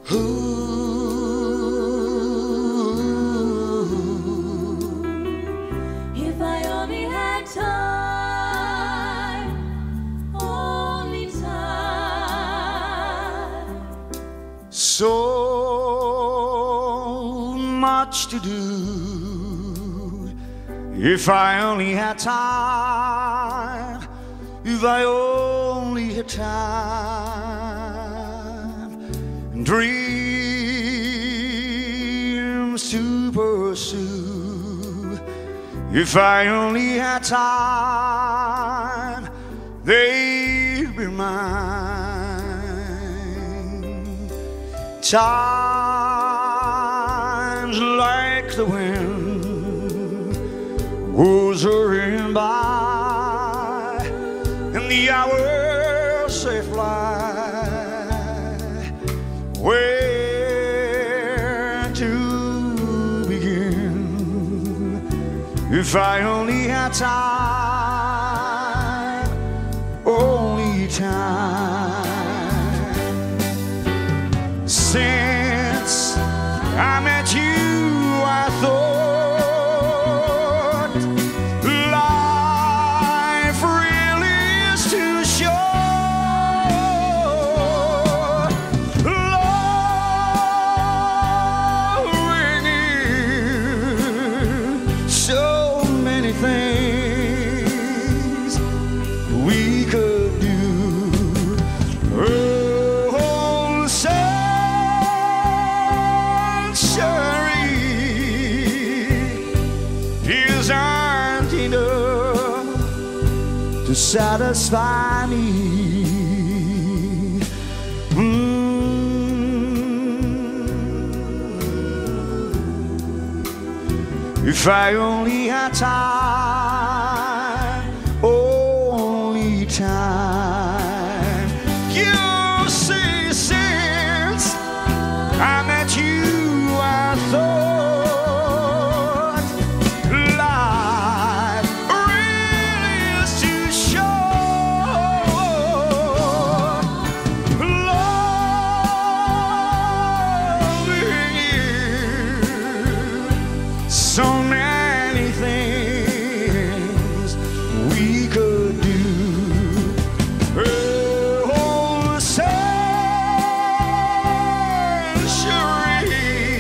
If I only had time, only time. So much to do. If I only had time, if I only had time, and dreams to pursue. If I only had time, they'd be mine. Times like the wind goes hurrying by, and the hours they fly. Where to begin? If I only had time, only time. Since I met you, I thought things we could do. Oh, sunshine is aren't enough to satisfy me. If I only had time, only time. You see, since I met you, I thought life really is too short. Loving you, so many things we could do. Oh, sunshine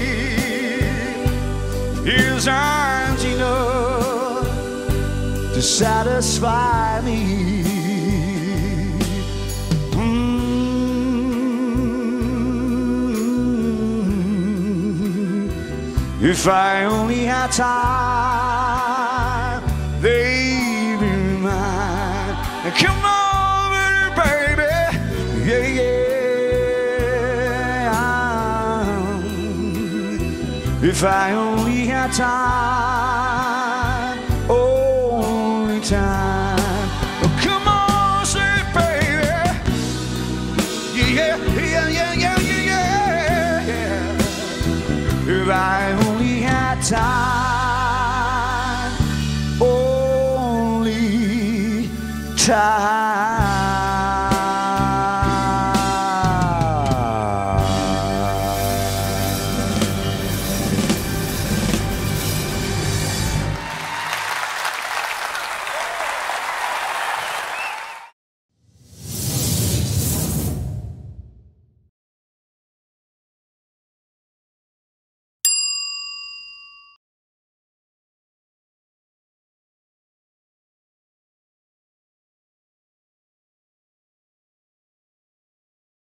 isn't enough to satisfy me. If I only had time, they'd be mine. Come on, baby, yeah, yeah. If I only had time, only time. Oh, come on, say, baby, yeah, yeah, yeah, yeah, yeah, yeah. If I only had time, only time.